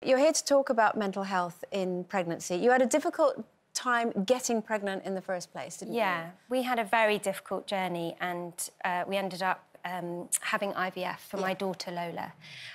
you're here to talk about mental health in pregnancy. You had a difficult time getting pregnant in the first place, didn't you? Yeah, we had a very difficult journey, and we ended up having IVF for my daughter Lola.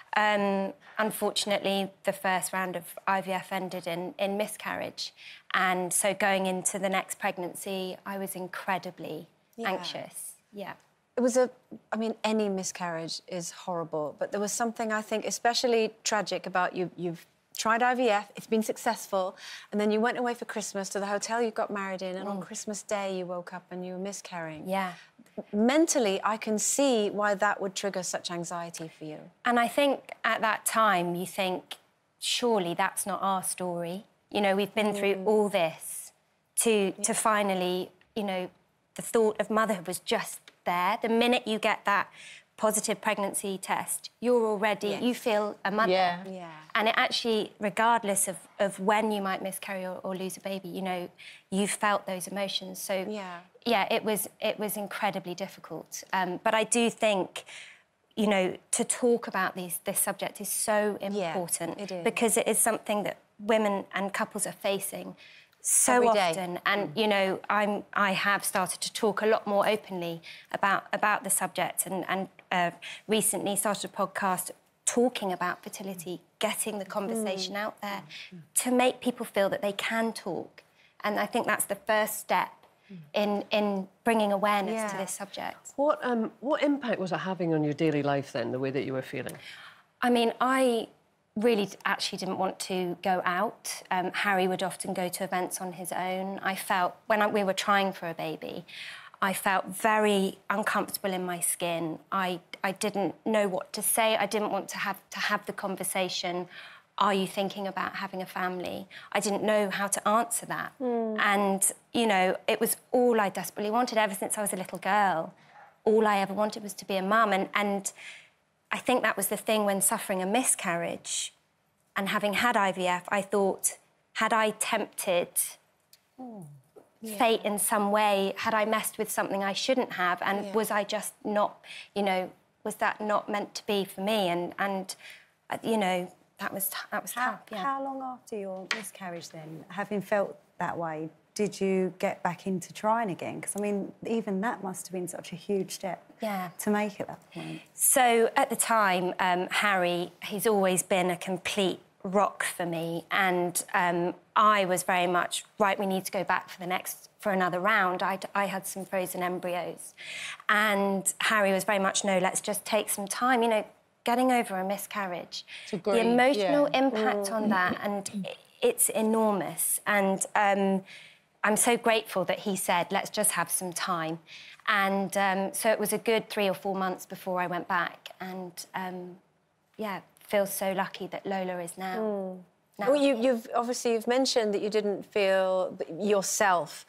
Unfortunately, the first round of IVF ended in miscarriage, and so going into the next pregnancy, I was incredibly anxious. Yeah. It was I mean, any miscarriage is horrible, but there was something, I think, especially tragic about you've tried IVF, it's been successful, and then you went away for Christmas to the hotel you got married in, and on Christmas Day you woke up and you were miscarrying. Yeah. Mentally, I can see why that would trigger such anxiety for you. And I think at that time you think, surely that's not our story. You know, we've been through all this to finally, you know, the thought of motherhood was just there. The minute you get that positive pregnancy test, you're already, you feel a mother. Yeah. And it actually, regardless of when you might miscarry or lose a baby, you know, you've felt those emotions. So, yeah, it was incredibly difficult. But I do think, you know, to talk about this subject is so important. It is. Because it is something that women and couples are facing so every often, and you know, I have started to talk a lot more openly about the subject, and recently started a podcast talking about fertility, getting the conversation out there to make people feel that they can talk, and I think that's the first step in bringing awareness to this subject. What impact was it having on your daily life then, the way that you were feeling? I mean, I really actually didn't want to go out. Harry would often go to events on his own. I felt, when we were trying for a baby, I felt very uncomfortable in my skin. I didn't know what to say. I didn't want to have the conversation, are you thinking about having a family? I didn't know how to answer that. And, you know, it was all I desperately wanted ever since I was a little girl. All I ever wanted was to be a mum, and I think that was the thing when suffering a miscarriage and having had IVF, I thought, had I tempted fate in some way? Had I messed with something I shouldn't have? And was I just not, you know, was that not meant to be for me? And you know, that was tough, yeah. How long after your miscarriage then, having felt that way, did you get back into trying again? Because, I mean, even that must have been such a huge step to make at that point. So, at the time, Harry, he's always been a complete rock for me, and I was very much, right, we need to go back for another round. I had some frozen embryos, and Harry was very much, no, let's just take some time, you know, getting over a miscarriage. The emotional impact on that, and it's enormous, and I'm so grateful that he said, let's just have some time. And so it was a good 3 or 4 months before I went back. And, yeah, feel so lucky that Lola is now. Well, you've mentioned that you didn't feel yourself.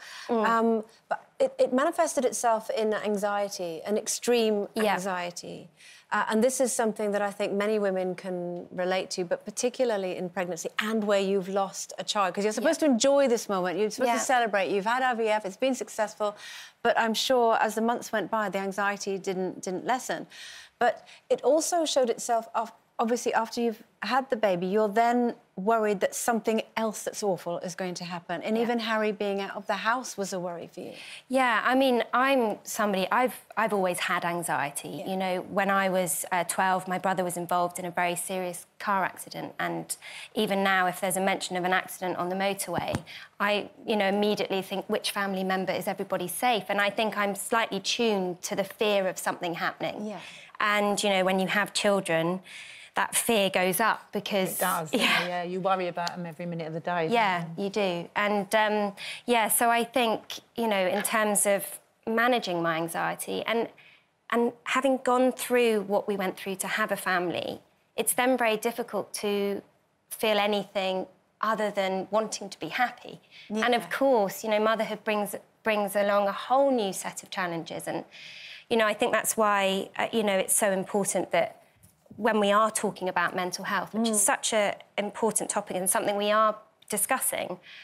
But it manifested itself in anxiety, an extreme anxiety. And this is something that I think many women can relate to, but particularly in pregnancy and where you've lost a child. Because you're supposed to enjoy this moment, you're supposed to celebrate. You've had IVF, it's been successful, but I'm sure as the months went by, the anxiety didn't lessen. But it also showed itself, obviously, after you've had the baby, you're then worried that something else that's awful is going to happen. And even Harry being out of the house was a worry for you. Yeah, I mean, I'm somebody, I've always had anxiety. You know, when I was 12, my brother was involved in a very serious car accident, and even now, if there's a mention of an accident on the motorway, I, you know, immediately think, which family member, is everybody safe? And I think I'm slightly tuned to the fear of something happening. And, you know, when you have children, that fear goes up because... It does, yeah. You worry about them every minute of the day. Yeah, you do. And, yeah, so I think, you know, in terms of managing my anxiety and having gone through what we went through to have a family, it's then very difficult to feel anything other than wanting to be happy. And, of course, you know, motherhood brings along a whole new set of challenges. And, you know, I think that's why, you know, it's so important that when we are talking about mental health, which is such an important topic and something we are discussing,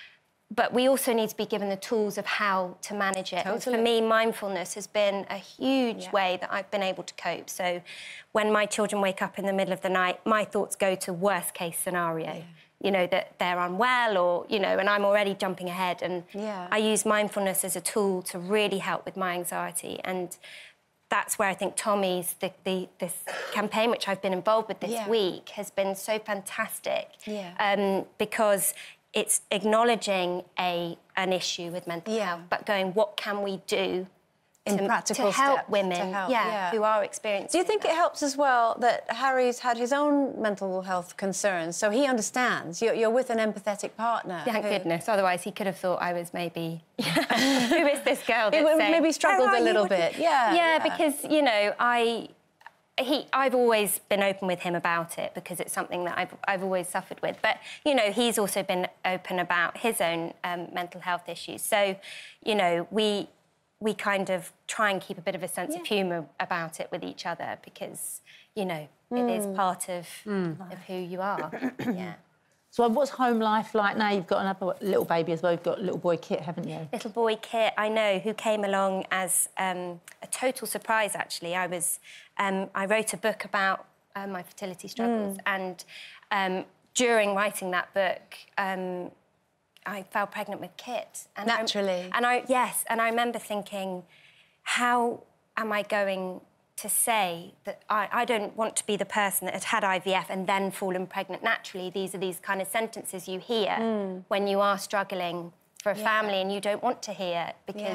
but we also need to be given the tools of how to manage it. Totally. And for me, mindfulness has been a huge way that I've been able to cope. So when my children wake up in the middle of the night, my thoughts go to worst case scenario. Yeah. You know, that they're unwell or, you know, and I'm already jumping ahead. And I use mindfulness as a tool to really help with my anxiety. And that's where I think Tommy's, this campaign, which I've been involved with this week, has been so fantastic. Because it's acknowledging an issue with mental health, but going, what can we do practical to help steps women to help, who are experiencing Do you think that? it helps as well that Harry's had his own mental health concerns, so he understands? You're with an empathetic partner. Thank goodness, otherwise he could have thought I was maybe... Who is this girl that's saying... Maybe struggled a little bit, Yeah, because, you know, I've always been open with him about it because it's something that I've always suffered with. But, you know, he's also been open about his own mental health issues. So, you know, we kind of try and keep a bit of a sense of humour about it with each other because, you know, it is part of who you are. So what's home life like now? You've got another little baby as well. You've got little boy Kit, haven't you? Little boy Kit, I know, who came along as a total surprise, actually. I wrote a book about my fertility struggles and during writing that book, I fell pregnant with Kit. And Naturally. And I remember thinking, how am I going to say that I don't want to be the person that had IVF and then fallen pregnant naturally? These are these kind of sentences you hear when you are struggling for a family and you don't want to hear because...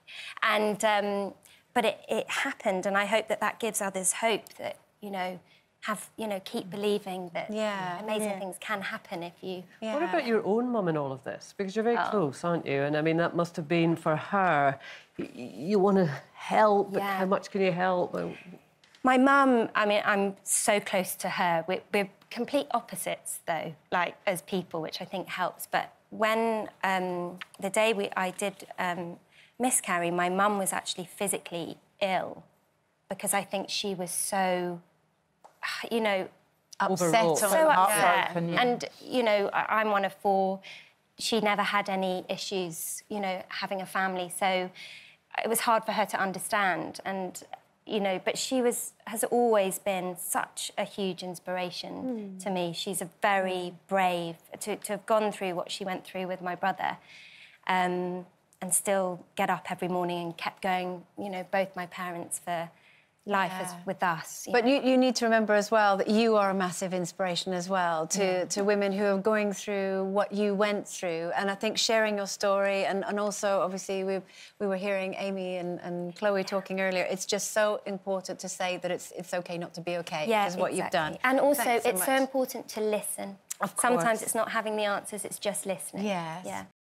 But it happened, and I hope that gives others hope that, you know, keep believing that amazing things can happen if you... What about your own mum in all of this? Because you're very close, aren't you? And, I mean, that must have been, for her, you want to help, but how much can you help? My mum, I mean, I'm so close to her. We're complete opposites, though, like, as people, which I think helps. But when the day I did miscarry, my mum was actually physically ill because I think she was so... you know, upset, so upset. And, you know, I'm one of 4. She never had any issues, you know, having a family, so it was hard for her to understand. And, you know, but she has always been such a huge inspiration to me. She's a very brave... To have gone through what she went through with my brother and still get up every morning and kept going, you know, both my parents for... life as with us. But you need to remember as well that you are a massive inspiration as well to women who are going through what you went through. And I think sharing your story and also, obviously, we were hearing Amy and Chloe talking earlier, it's just so important to say that it's OK not to be OK, is what you've done. And also, it's so important to listen. Of course. Sometimes it's not having the answers, it's just listening. Yes. Yeah.